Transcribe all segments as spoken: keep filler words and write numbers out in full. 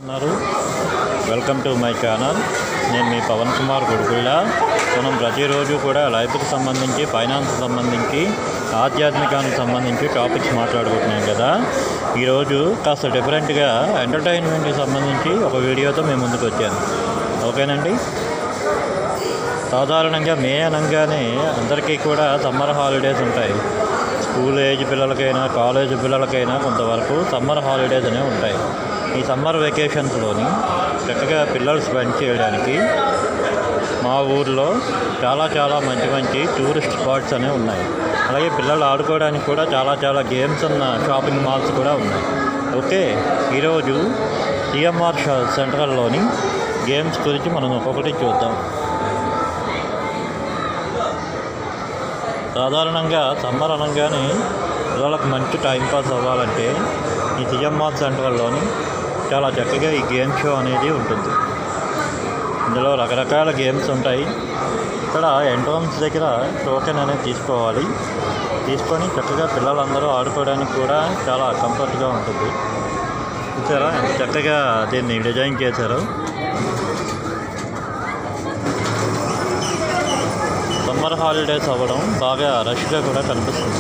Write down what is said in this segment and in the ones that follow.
Welcome to my channel. నేను మీ పవన్ కుమార్ గుడుగుళ్ళ. మనం ప్రతిరోజు కూడా లైఫ్కి సంబంధించి, ఫైనాన్స్ సంబంధించి, ఆధ్యాత్మికానికి సంబంధించి టాపిక్స్ మాట్లాడుకుంటున్నాం కదా. ఈరోజు కాస్త డిఫరెంట్గా ఎంటర్టైన్మెంట్కి సంబంధించి ఒక వీడియోతో మేము ముందుకు వచ్చాను. ఓకేనండి. సాధారణంగా మే అనగానే అందరికీ కూడా సమ్మర్ హాలిడేస్ ఉంటాయి. స్కూల్ ఏజ్ పిల్లలకైనా, కాలేజ్ పిల్లలకైనా కొంతవరకు సమ్మర్ హాలిడేస్ అనేవి ఉంటాయి. ఈ సమ్మర్ వెకేషన్స్లోని చక్కగా పిల్లలు స్పెండ్ చేయడానికి మా ఊర్లో చాలా చాలా మంచి మంచి టూరిస్ట్ స్పాట్స్ అనేవి ఉన్నాయి. అలాగే పిల్లలు ఆడుకోవడానికి కూడా చాలా చాలా గేమ్స్ ఉన్న షాపింగ్ మాల్స్ కూడా ఉన్నాయి. ఓకే, ఈరోజు సిఎంఆర్ సెంట్రల్లోని గేమ్స్ గురించి మనం ఒక్కొక్కటి చూద్దాం. సాధారణంగా సమ్మర్ అనగానే పిల్లలకు మంచి టైంపాస్ అవ్వాలంటే ఈ సిఎంఆర్ సెంట్రల్లోని చాలా చక్కగా ఈ గేమ్ షో అనేది ఉంటుంది. ఇందులో రకరకాల గేమ్స్ ఉంటాయి. ఇక్కడ ఎంట్రన్స్ దగ్గర టోకెన్ అనేది తీసుకోవాలి. తీసుకొని చక్కగా పిల్లలందరూ ఆడుకోవడానికి కూడా చాలా కంఫర్ట్గా ఉంటుంది. చూసారా ఎంత చక్కగా దీన్ని డిజైన్ చేశారు. సమ్మర్ హాలిడేస్ అవ్వడం బాగా రష్గా కూడా కనిపిస్తుంది.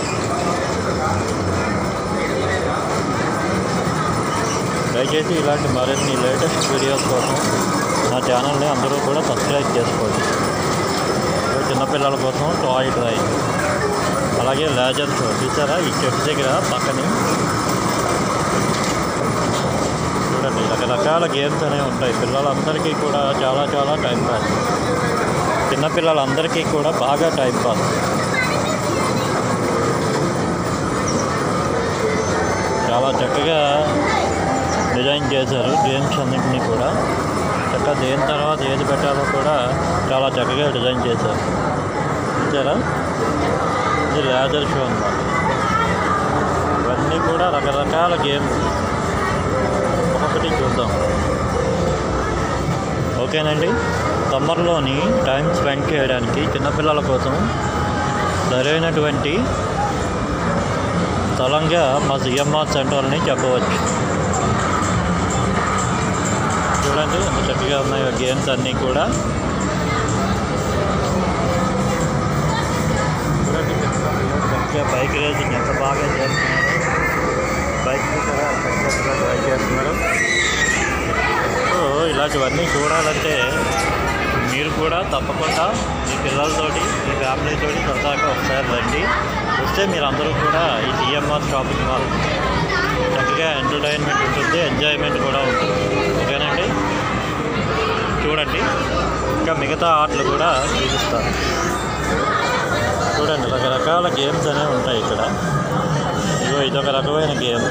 దయచేసి ఇలాంటి మరిన్ని లేటెస్ట్ వీడియోస్ కోసం నా ఛానల్ని అందరూ కూడా సబ్స్క్రైబ్ చేసుకోండి. చిన్నపిల్లల కోసం టాయ్ ట్రైన్, అలాగే లేజర్ షో చూసారా ఈ చెట్టు దగ్గర పక్కనే చూడండి. రకరకాల గేమ్స్ అనేవి ఉంటాయి. పిల్లలందరికీ కూడా చాలా చాలా టైం పాస్. చిన్నపిల్లలందరికీ కూడా బాగా టైం పాస్. చాలా చక్కగా డిజైన్ చేశారు గేమ్స్ అన్నింటినీ కూడా. చక్కగా దేని తర్వాత ఏది పెట్టాలో కూడా చాలా చక్కగా డిజైన్ చేశారు. చూసారా ఇది లేజర్ షో అన్నమాట. ఇవన్నీ కూడా రకరకాల గేమ్స్. ఒక్కొక్కటి చూద్దాం. ఓకేనండి. సమ్మర్లోని టైం స్పెండ్ చేయడానికి చిన్నపిల్లల కోసం సరైనటువంటి స్థలంగా మా సిఎంఆర్ సెంట్రల్ని చెప్పవచ్చు. చూడండి ఎంత చక్కగా ఉన్నాయి గేమ్స్ అన్నీ కూడా. చూడండి చక్కగా బైక్ రేసింగ్ ఎంత బాగా చేస్తున్నారు. బైక్ కూడా చక్కగా డ్రైవ్ చేస్తున్నారు. సో ఇలాంటివన్నీ చూడాలంటే మీరు కూడా తప్పకుండా మీ పిల్లలతోటి, మీ ఫ్యామిలీతోటి సరదాగా ఒకసారి రండి. వస్తే మీరు అందరూ కూడా ఈ సిఎంఆర్ షాపింగ్ మాల్ చక్కగా ఎంటర్టైన్మెంట్ ఉంటుంది, ఎంజాయ్మెంట్ కూడా ఉంటుంది. ఓకేనండి. చూడండి ఇంకా మిగతా ఆటలు కూడా చూపిస్తారు. చూడండి రకరకాల గేమ్స్ అనేవి ఉంటాయి ఇక్కడ. ఇగో ఇదొక రకమైన గేమ్.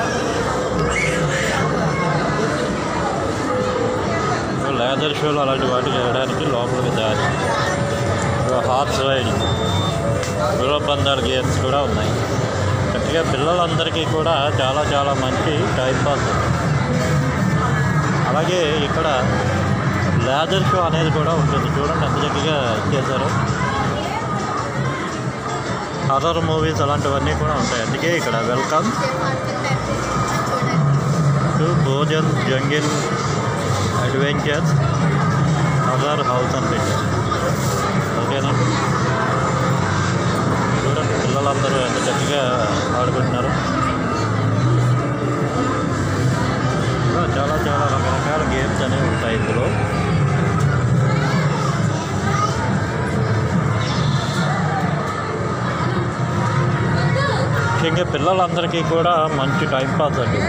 లేజర్ షోలు అలాంటి వాటికి వెళ్ళడానికి లోపలికి దారి. హార్స్ రైడింగ్, గుర్రపందాల గేమ్స్ కూడా ఉన్నాయి. చక్కగా పిల్లలందరికీ కూడా చాలా చాలా మంచి టైంపాస్. అలాగే ఇక్కడ లేజర్ షో అనేది కూడా ఉంటుంది. చూడండి ఎంత చక్కగా చేశారు. హర్రర్ మూవీస్ అలాంటివన్నీ కూడా ఉంటాయి. అందుకే ఇక్కడ welcome to Bhojan jungle adventures horror house అని పెట్టారు. ఓకేనా. చూడండి పిల్లలందరూ ఎంత చక్కగా ఆడుకుంటున్నారు. చాలా చాలా రకరకాల గేమ్స్ అనేవి ఉంటాయి ఇందులో. ముఖ్యంగా పిల్లలందరికీ కూడా మంచి టైంపాస్ అండి.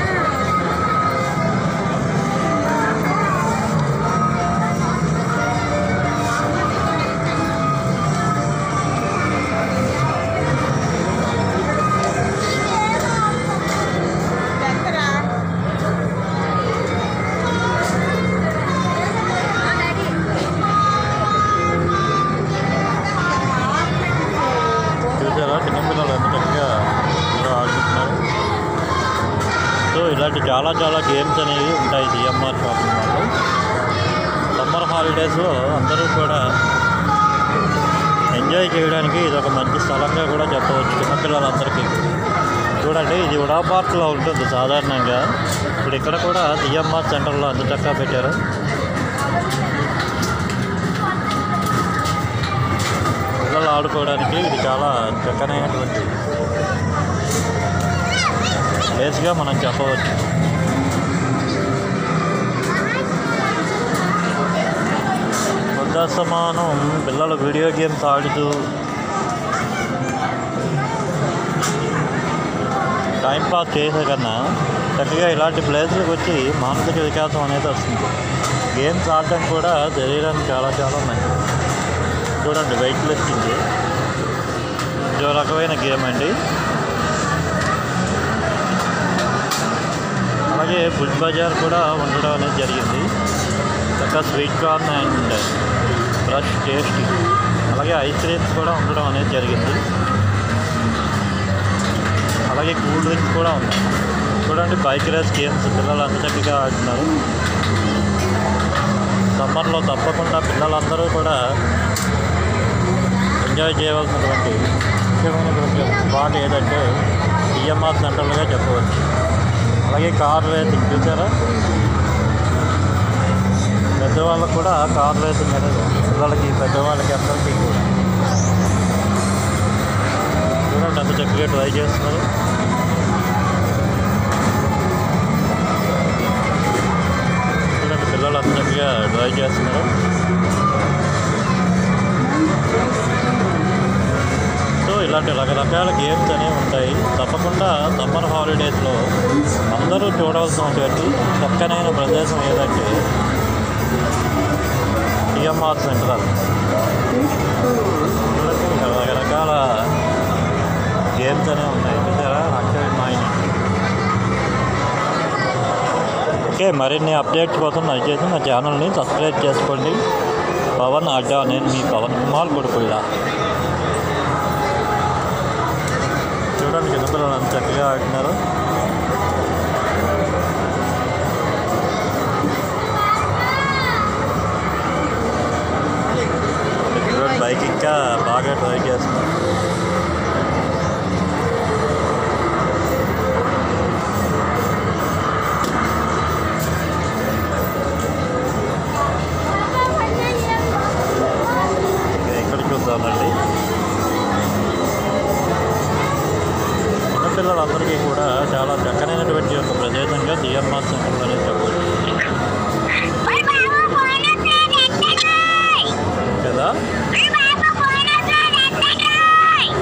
చిన్నపిల్లలు ఎంత చక్కగా ఆడుకుంటున్నారు. సో ఇలాంటి చాలా చాలా గేమ్స్ అనేవి ఉంటాయి సిఎంఆర్ షాపింగ్ మాల్లో. సమ్మర్ హాలిడేస్లో అందరూ కూడా ఎంజాయ్ చేయడానికి ఇది ఒక మంచి స్థలంగా కూడా చెప్పవచ్చు చిన్నపిల్లలందరికీ. చూడండి, ఇది ఉడా పార్క్లో ఉంటుంది సాధారణంగా. ఇప్పుడు ఇక్కడ కూడా జిఎంఆర్ సెంటర్లో అంత చక్కగా పెట్టారు. పిల్లలు ఆడుకోవడానికి ఇది చాలా చక్కనైనటువంటి ప్లేస్గా మనం చెప్పవచ్చు. సమానం పిల్లలు వీడియో గేమ్స్ ఆడుతూ టైంపాస్ చేసే కన్నా చక్కగా ఇలాంటి ప్లేస్లకు వచ్చి మానసిక వికాసం అనేది వస్తుంది. గేమ్స్ ఆడటం కూడా శరీరానికి చాలా చాలా మంచిది. చూడండి, వెయిట్ లిఫ్టింగ్ ఇదో రకమైన గేమ్ అండి. అలాగే ఫుడ్ బజార్ కూడా ఉండడం అనేది జరిగింది. చక్కగా sweet corn and fresh tasty, అలాగే ఐస్ క్రీమ్స్ కూడా ఉండడం అనేది జరిగింది. అలాగే కూల్ డ్రింక్స్ కూడా ఉన్నాయి. చూడండి, బైక్ రేస్ గేమ్స్ పిల్లలు అంత చక్కగా ఆడుతున్నారు. సమ్మర్లో తప్పకుండా పిల్లలందరూ కూడా ఎంజాయ్ చేయవలసినటువంటి ముఖ్యమైనటువంటి స్పాట్ ఏదంటే జిఎంఆర్ సెంటర్లుగా చెప్పవచ్చు. అలాగే కార్ రేసింగ్ చూసారా, పెద్దవాళ్ళకు కూడా కార్ రేసింగ్ అనేది పిల్లలకి పెద్దవాళ్ళకి అందరికీ కూడా చూడండి అంత చక్కగా ట్రై చేస్తున్నారు. చూడండి, పిల్లలు అంత చక్కగా ట్రై చేస్తున్నారు. సో ఇలాంటి రకరకాల గేమ్స్ అనేవి ఉంటాయి. తప్పకుండా సమ్మర్ హాలిడేస్లో అందరూ చూడవలసినటువంటి చక్కనైన ప్రదేశం ఏదంటే జిఎంఆర్ సెంటర్. రకరకాల గేమ్స్ అనేవి ఉన్నాయి చూసారా, అక్షయ్ మైన్. ఓకే, మరిన్ని అప్డేట్స్ కోసం దయచేసి నా ఛానల్ని సబ్స్క్రైబ్ చేసుకోండి. పవన్ అడ్డా, నేను మీ పవన్ కుమార్ కొడుకుల్లా. చూడండి, చిన్నపిల్లలు అంత చక్కగా ఆడుతున్నారు. బైక్ ఇంకా బాగా ట్రై చేస్తున్నారు. ఇక్కడ చూద్దామండి, చిన్నపిల్లలందరికీ కూడా చాలా చక్కనైనటువంటి ఒక ప్రదేశంగా జిఎంఆర్ సెంటర్ అనేది చెప్పవచ్చు కదా.